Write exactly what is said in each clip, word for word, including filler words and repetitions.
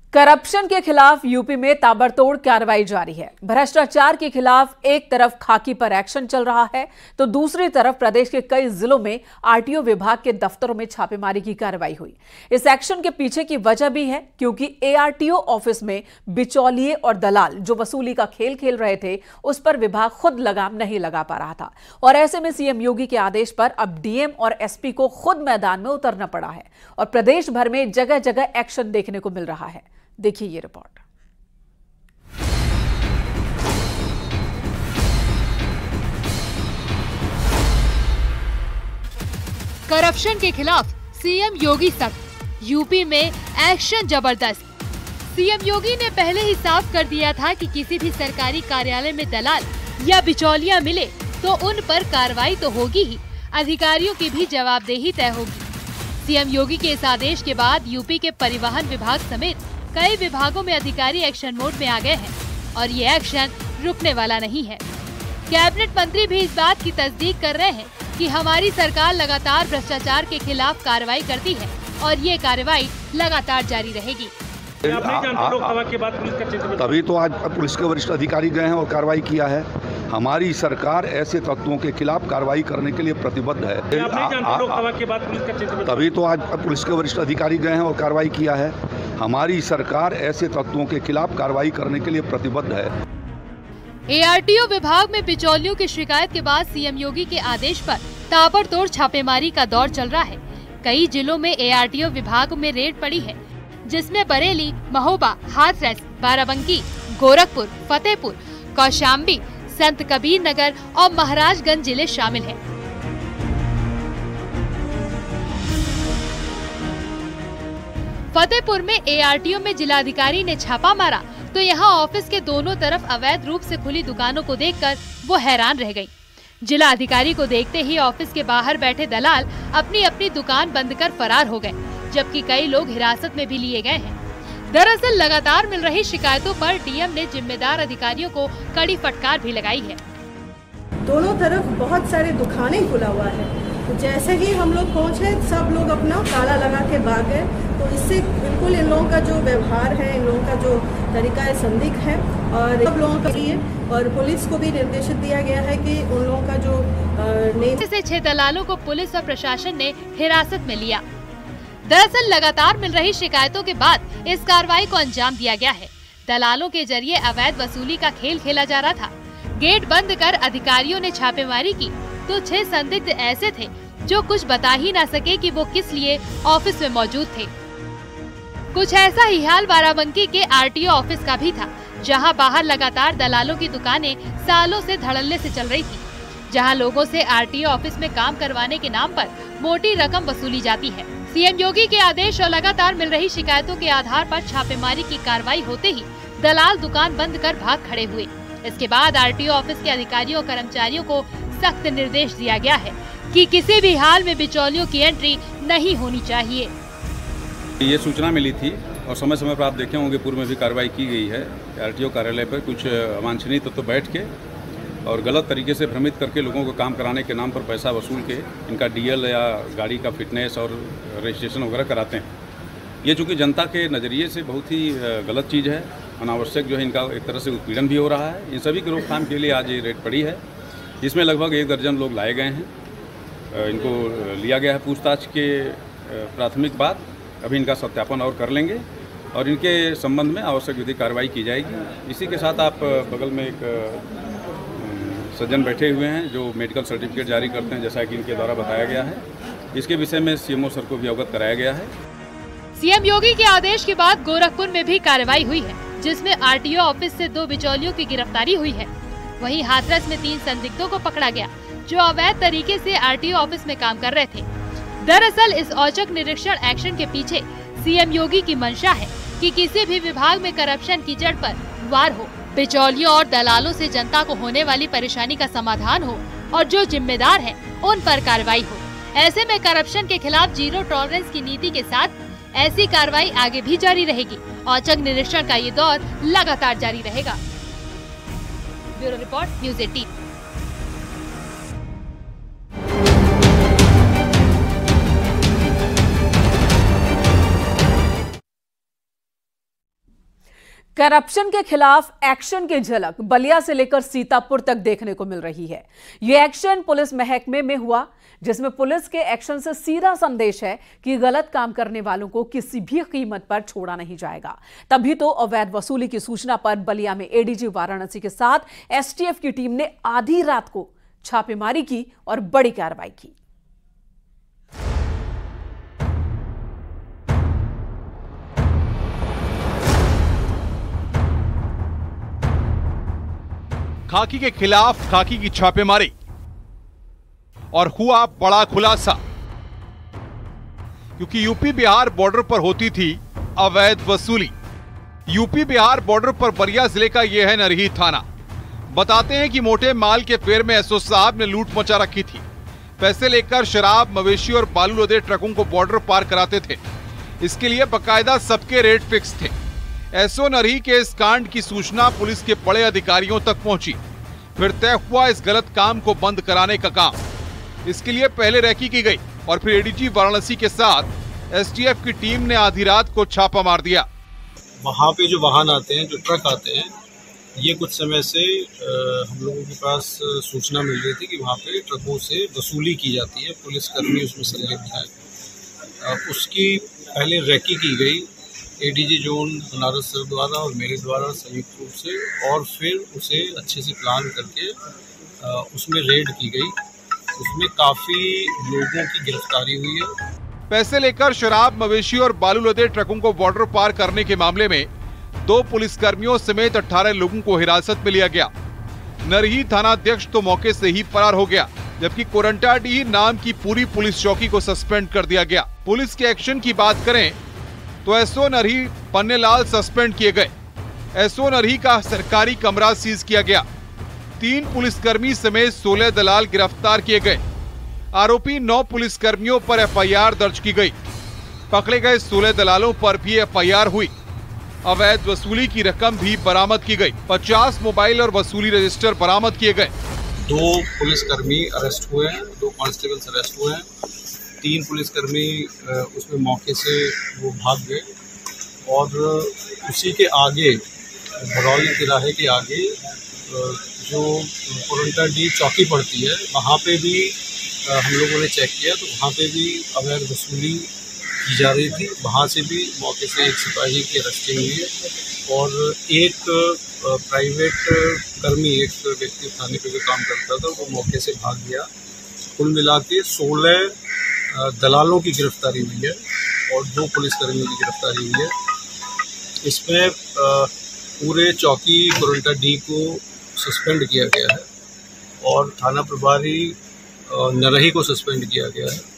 Corruption के खिलाफ UP में ताबड़तोड़ कार्रवाई जारी है। भ्रष्टाचार के खिलाफ एक तरफ खाकी पर एक्शन चल रहा है तो दूसरी तरफ प्रदेश के कई जिलों में आरटीओ विभाग के दफ्तरों में छापेमारी की कार्रवाई हुई। इस एक्शन के पीछे की वजह भी है क्योंकि एआरटीओ ऑफिस में बिचौलिए और दलाल जो वसूली का खेल खेल रहे थे उस पर विभाग खुद लगाम नहीं लगा पा रहा था और ऐसे में सीएम योगी के आदेश पर अब डीएम और एसपी को खुद मैदान में उतरना पड़ा है और प्रदेश भर में जगह जगह एक्शन देखने को मिल रहा है। देखिए ये रिपोर्ट। करप्शन के खिलाफ सीएम योगी सख्त, यूपी में एक्शन जबरदस्त। सीएम योगी ने पहले ही साफ कर दिया था कि किसी भी सरकारी कार्यालय में दलाल या बिचौलिया मिले तो उन पर कार्रवाई तो होगी ही, अधिकारियों की भी जवाबदेही तय होगी। सीएम योगी के इस आदेश के बाद यूपी के परिवहन विभाग समेत कई विभागों में अधिकारी एक्शन मोड में आ गए हैं और ये एक्शन रुकने वाला नहीं है। कैबिनेट मंत्री भी इस बात की तस्दीक कर रहे हैं कि हमारी सरकार लगातार भ्रष्टाचार के खिलाफ कार्रवाई करती है और ये कार्रवाई लगातार जारी रहेगी। आप नहीं जानते लोकसभा के बाद पुलिस का चित्र, तभी तो आज पुलिस के वरिष्ठ अधिकारी गए हैं और कार्रवाई किया है। हमारी सरकार ऐसे तत्वों के खिलाफ कार्रवाई करने के लिए प्रतिबद्ध है। आप नहीं जानते लोकसभा के बाद पुलिस का चित्र, तभी तो आज पुलिस के वरिष्ठ अधिकारी गए हैं और कार्रवाई किया है। हमारी सरकार ऐसे तत्वों के खिलाफ कार्रवाई करने के लिए प्रतिबद्ध है। एआरटीओ विभाग में बिचौलियों की शिकायत के बाद सीएम योगी के आदेश पर ताबड़तोड़ छापेमारी का दौर चल रहा है। कई जिलों में एआरटीओ विभाग में रेड पड़ी है जिसमें बरेली, महोबा, हाथरस, बाराबंकी, गोरखपुर, फतेहपुर, कौशाम्बी, संत कबीर नगर और महाराजगंज जिले शामिल हैं। फतेहपुर में एआरटीओ में जिलाधिकारी ने छापा मारा तो यहाँ ऑफिस के दोनों तरफ अवैध रूप से खुली दुकानों को देखकर वो हैरान रह गई। जिला अधिकारी को देखते ही ऑफिस के बाहर बैठे दलाल अपनी अपनी दुकान बंद कर फरार हो गए, जबकि कई लोग हिरासत में भी लिए गए हैं। दरअसल लगातार मिल रही शिकायतों पर डीएम ने जिम्मेदार अधिकारियों को कड़ी फटकार भी लगाई है। दोनों तरफ बहुत सारे दुकानें खुला हुआ है, तो जैसे ही हम लोग पहुंचे सब लोग अपना ताला लगा के भाग गए। तो इससे बिल्कुल इन लोगों का जो व्यवहार है, इन लोगों का जो तरीका है संदिग्ध है और सब लोगों का लिए और पुलिस को भी निर्देशित दिया गया है कि उन लोगों का जो नहीं से छह दलालों को पुलिस और प्रशासन ने हिरासत में लिया। दरअसल लगातार मिल रही शिकायतों के बाद इस कार्रवाई को अंजाम दिया गया है। दलालों के जरिए अवैध वसूली का खेल खेला जा रहा था। गेट बंद कर अधिकारियों ने छापेमारी की तो छह संदिग्ध ऐसे थे जो कुछ बता ही ना सके कि वो किस लिए ऑफिस में मौजूद थे। कुछ ऐसा ही हाल बाराबंकी के आरटीओ ऑफिस का भी था, जहां बाहर लगातार दलालों की दुकानें सालों से धड़ल्ले से चल रही थी, जहां लोगों से आरटीओ ऑफिस में काम करवाने के नाम पर मोटी रकम वसूली जाती है। सीएम योगी के आदेश और लगातार मिल रही शिकायतों के आधार पर छापेमारी की कार्रवाई होते ही दलाल दुकान बंद कर भाग खड़े हुए। इसके बाद आरटीओ ऑफिस के अधिकारियों और कर्मचारियों को सख्त निर्देश दिया गया है कि किसी भी हाल में बिचौलियों की एंट्री नहीं होनी चाहिए। ये सूचना मिली थी और समय समय पर आप देखे होंगे पूर्व में भी कार्रवाई की गई है। आरटीओ कार्यालय पर कुछ अवांछनीय तत्व तो बैठ के और गलत तरीके से भ्रमित करके लोगों को काम कराने के नाम पर पैसा वसूल के इनका डीएल या गाड़ी का फिटनेस और रजिस्ट्रेशन वगैरह कराते हैं। ये चूँकि जनता के नज़रिए से बहुत ही गलत चीज़ है, अनावश्यक जो है इनका एक तरह से उत्पीड़न भी हो रहा है। इन सभी की रोकथाम के लिए आज ये रेड पड़ी है। इसमें लगभग एक दर्जन लोग लाए गए हैं। इनको लिया गया है पूछताछ के प्राथमिक बाद। अभी इनका सत्यापन और कर लेंगे और इनके संबंध में आवश्यक विधि कार्रवाई की जाएगी। इसी के साथ आप बगल में एक सज्जन बैठे हुए हैं जो मेडिकल सर्टिफिकेट जारी करते हैं, जैसा कि इनके द्वारा बताया गया है। इसके विषय में सीएमओ सर को भी अवगत कराया गया है। सीएम योगी के आदेश के बाद गोरखपुर में भी कार्रवाई हुई है, जिसमें आरटीओ ऑफिस से दो बिचौलियों की गिरफ्तारी हुई है। वहीं हाथरस में तीन संदिग्धों को पकड़ा गया जो अवैध तरीके से आरटीओ ऑफिस में काम कर रहे थे। दरअसल इस औचक निरीक्षण एक्शन के पीछे सीएम योगी की मंशा है कि किसी भी विभाग में करप्शन की जड़ पर वार हो, बिचौलियों और दलालों से जनता को होने वाली परेशानी का समाधान हो और जो जिम्मेदार हैं उन पर कार्रवाई हो। ऐसे में करप्शन के खिलाफ जीरो टॉलरेंस की नीति के साथ ऐसी कार्रवाई आगे भी जारी रहेगी। औचक निरीक्षण का ये दौर लगातार जारी रहेगा। ब्यूरो रिपोर्ट, न्यूज़ अठारह। करप्शन के खिलाफ एक्शन की झलक बलिया से लेकर सीतापुर तक देखने को मिल रही है। यह एक्शन पुलिस महकमे में हुआ, जिसमें पुलिस के एक्शन से सीधा संदेश है कि गलत काम करने वालों को किसी भी कीमत पर छोड़ा नहीं जाएगा। तभी तो अवैध वसूली की सूचना पर बलिया में एडीजी वाराणसी के साथ एसटीएफ की टीम ने आधी रात को छापेमारी की और बड़ी कार्रवाई की। खाकी के खिलाफ खाकी की छापेमारी और हुआ बड़ा खुलासा, क्योंकि यूपी बिहार बॉर्डर पर होती थी अवैध वसूली। यूपी बिहार बॉर्डर पर बलिया जिले का यह है नरही थाना। बताते हैं कि मोटे माल के फेर में एसओ साहब ने लूट मचा रखी थी। पैसे लेकर शराब, मवेशी और बालू लदे ट्रकों को बॉर्डर पार कराते थे। इसके लिए बकायदा सबके रेट फिक्स थे। एसओ नरही के इस कांड की सूचना पुलिस के बड़े अधिकारियों तक पहुंची। फिर तय हुआ इस गलत काम को बंद कराने का काम। इसके लिए पहले रेकी की गई और फिर एडीजी वाराणसी के साथ एसटीएफ की टीम ने आधी रात को छापा मार दिया। वहाँ पे जो वाहन आते हैं, जो ट्रक आते हैं, ये कुछ समय से आ, हम लोगों के पास सूचना मिल रही थी कि वहाँ पे ट्रकों से वसूली की जाती है। पुलिस कर्मी उसमें संलिप्त है। उसकी पहले रेकी की गई एडीजी जोन बनारस सर द्वारा और मेरे द्वारा संयुक्त रूप से, और फिर उसे अच्छे से प्लान करके उसमें रेड की गई। उसमें काफी लोगों की गिरफ्तारी हुई है। पैसे लेकर शराब, मवेशी और बालू लदे ट्रकों को बॉर्डर पार करने के मामले में दो पुलिसकर्मियों समेत अठारह लोगों को हिरासत में लिया गया। नरही थाना अध्यक्ष तो मौके से ही फरार हो गया, जबकि कोरंटाडीह नाम की पूरी पुलिस चौकी को सस्पेंड कर दिया गया। पुलिस के एक्शन की बात करें तो एसओ नरही पन्नेलाल सस्पेंड किए गए। एसओ नरही का सरकारी कमरा सीज किया गया। तीन पुलिसकर्मी समेत सोलह दलाल गिरफ्तार किए गए। आरोपी नौ पुलिसकर्मियों पर एफआईआर दर्ज की गई। पकड़े गए सोलह दलालों पर भी एफआईआर हुई। अवैध वसूली की रकम भी बरामद की गई। पचास मोबाइल और वसूली रजिस्टर बरामद किए गए। दो पुलिसकर्मी अरेस्ट हुए हैं, दो कांस्टेबल्स अरेस्ट हुए हैं। तीन पुलिसकर्मी उसमें मौके से वो भाग गए, और उसी के आगे भरौली तिराहे के आगे जो कोरंटाडीह चौकी पड़ती है, वहाँ पे भी हम लोगों ने चेक किया तो वहाँ पे भी अवैध वसूली की जा रही थी। वहाँ से भी मौके से एक सिपाही की अरेस्टिंग हुई है, और एक प्राइवेट कर्मी, एक व्यक्ति थाने पे भी काम करता था, वो मौके से भाग गया। कुल मिला के सोलह दलालों की गिरफ्तारी हुई है और दो पुलिसकर्मियों की गिरफ्तारी हुई है। इसमें पूरे चौकी कोरंटाडीह को सस्पेंड किया गया है और थाना प्रभारी नरही को सस्पेंड किया गया है।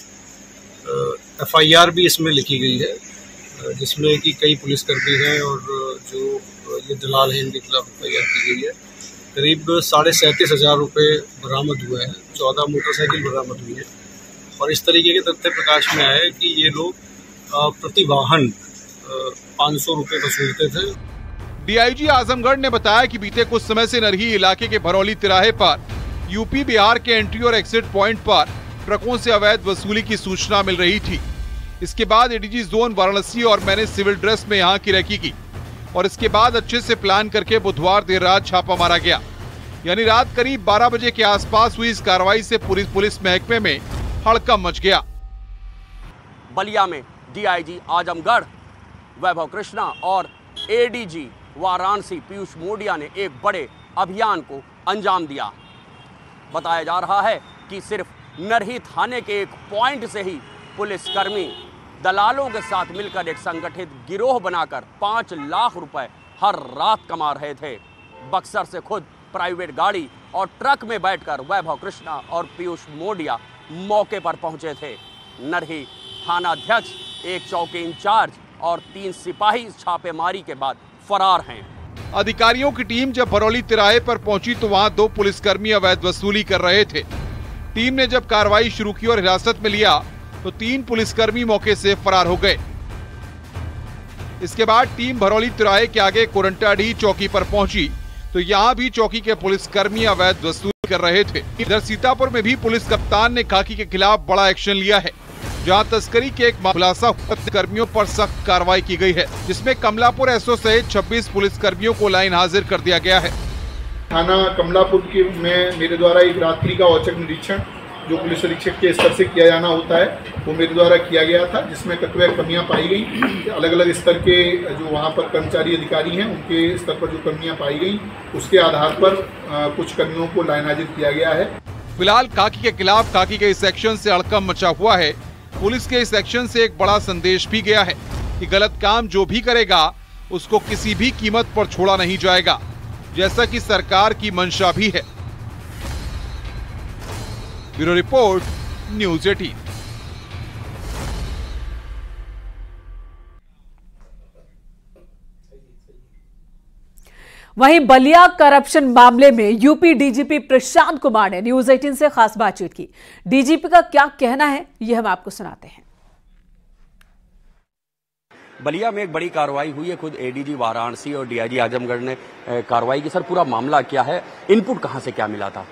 एफआईआर भी इसमें लिखी गई है, जिसमें कि कई पुलिसकर्मी हैं और जो ये दलाल हैं, इनके खिलाफ एफआईआर की गई है। करीब साढ़े सैंतीस हजार रुपये बरामद हुए हैं, चौदह मोटरसाइकिल बरामद हुई है, और इस तरीके के तथ्य प्रकाश में आए कि ये लोग प्रति वाहन पाँच सौ रुपये वसूलते थे। डीआईजी आजमगढ़ ने बताया कि बीते कुछ समय से नरही इलाके के भरौली तिराहे पर यूपी बिहार के एंट्री और एग्जिट पॉइंट पर ट्रकों से अवैध वसूली की सूचना मिल रही थी। इसके बाद एडीजी जोन वाराणसी और मैंने सिविल ड्रेस में यहाँ की रेकी की, और इसके बाद अच्छे से प्लान करके बुधवार देर रात छापा मारा गया। यानी रात करीब बारह बजे के आसपास हुई इस कार्रवाई से पूरी पुलिस महकमे में हड़कंप मच गया। बलिया में डीआईजी आजमगढ़ वैभव कृष्णा और एडीजी वाराणसी पीयूष मोडिया ने एक बड़े अभियान को अंजाम दिया। बताया जा रहा है कि सिर्फ नरही थाने के एक पॉइंट से ही पुलिसकर्मी दलालों के साथ मिलकर एक संगठित गिरोह बनाकर पाँच लाख रुपए हर रात कमा रहे थे। बक्सर से खुद प्राइवेट गाड़ी और ट्रक में बैठकर वैभव कृष्णा और पीयूष मोडिया मौके पर पहुंचे थे। नरही थाना अध्यक्ष, एक चौकी इंचार्ज और तीन सिपाही छापेमारी के बाद फरार हैं। अधिकारियों की टीम जब भरौली तिराहे पर पहुंची तो वहां दो पुलिसकर्मी अवैध वसूली कर रहे थे। टीम ने जब कार्रवाई शुरू की और हिरासत में लिया तो तीन पुलिसकर्मी मौके से फरार हो गए। इसके बाद टीम भरौली तिराहे के आगे कोरंटाडीह चौकी पर पहुंची तो यहाँ भी चौकी के पुलिसकर्मी अवैध वसूली कर रहे थे। इधर सीतापुर में भी पुलिस कप्तान ने खाकी के खिलाफ बड़ा एक्शन लिया है। जहां तस्करी के एक खुलासा कर्मियों पर सख्त कार्रवाई की गई है, जिसमें कमलापुर एसओ सहित छब्बीस पुलिस कर्मियों को लाइन हाजिर कर दिया गया है। थाना कमलापुर के में मेरे द्वारा एक रात्रि का औचक निरीक्षण जो पुलिस अधीक्षक के स्तर से किया जाना होता है वो मेरे द्वारा किया गया था, जिसमें कतिपय कमियां पाई गई। अलग अलग स्तर के जो वहां पर कर्मचारी अधिकारी हैं उनके स्तर पर जो कमियां पाई गई उसके आधार पर आ, कुछ कर्मियों को लाइन हाजिर किया गया है। फिलहाल खाकी के खिलाफ खाकी के इस एक्शन से हड़कंप मचा हुआ है। पुलिस के इस एक्शन से एक बड़ा संदेश भी गया है कि गलत काम जो भी करेगा उसको किसी भी कीमत पर छोड़ा नहीं जाएगा, जैसा कि सरकार की मंशा भी है। ब्यूरो रिपोर्ट, न्यूज़ अठारह। वहीं बलिया करप्शन मामले में यूपी डीजीपी प्रशांत कुमार ने न्यूज़ अठारह से खास बातचीत की। डीजीपी का क्या कहना है, यह हम आपको सुनाते हैं। बलिया में एक बड़ी कार्रवाई हुई है। खुद एडीजी वाराणसी और डीआईजी आजमगढ़ ने कार्रवाई की। सर, पूरा मामला क्या है, इनपुट कहां से क्या मिला था?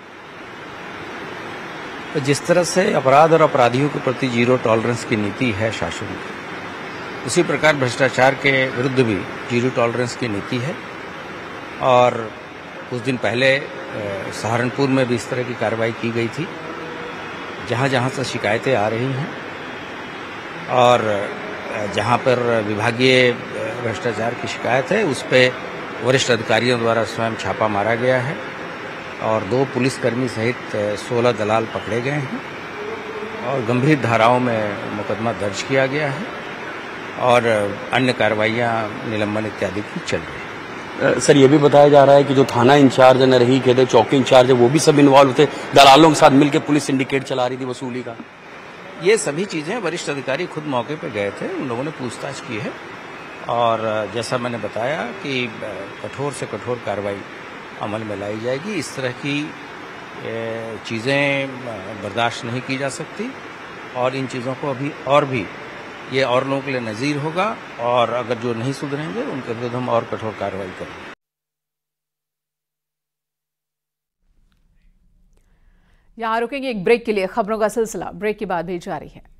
तो जिस तरह से अपराध और अपराधियों के प्रति जीरो टॉलरेंस की नीति है शासन की, उसी प्रकार भ्रष्टाचार के विरुद्ध भी जीरो टॉलरेंस की नीति है। और कुछ दिन पहले सहारनपुर में भी इस तरह की कार्रवाई की गई थी, जहां जहां से शिकायतें आ रही हैं और जहां पर विभागीय भ्रष्टाचार की शिकायत है उस पे वरिष्ठ अधिकारियों द्वारा स्वयं छापा मारा गया है और दो पुलिसकर्मी सहित सोलह दलाल पकड़े गए हैं और गंभीर धाराओं में मुकदमा दर्ज किया गया है और अन्य कार्रवाइयां निलंबन इत्यादि की चल रही है। सर, ये भी बताया जा रहा है कि जो थाना इंचार्ज है, नरही के थे, चौकी इंचार्ज है, वो भी सब इन्वॉल्व थे, दलालों के साथ मिलकर पुलिस सिंडिकेट चला रही थी वसूली का। ये सभी चीजें वरिष्ठ अधिकारी खुद मौके पर गए थे, उन लोगों ने पूछताछ की है और जैसा मैंने बताया कि कठोर से कठोर कार्रवाई अमल में लाई जाएगी। इस तरह की चीज़ें बर्दाश्त नहीं की जा सकती और इन चीज़ों को अभी और भी ये और लोगों के लिए नज़ीर होगा और अगर जो नहीं सुधरेंगे उनके विरुद्ध हम और कठोर कार्रवाई करेंगे। यहाँ रुकेंगे एक ब्रेक के लिए। खबरों का सिलसिला ब्रेक के बाद भी जारी है।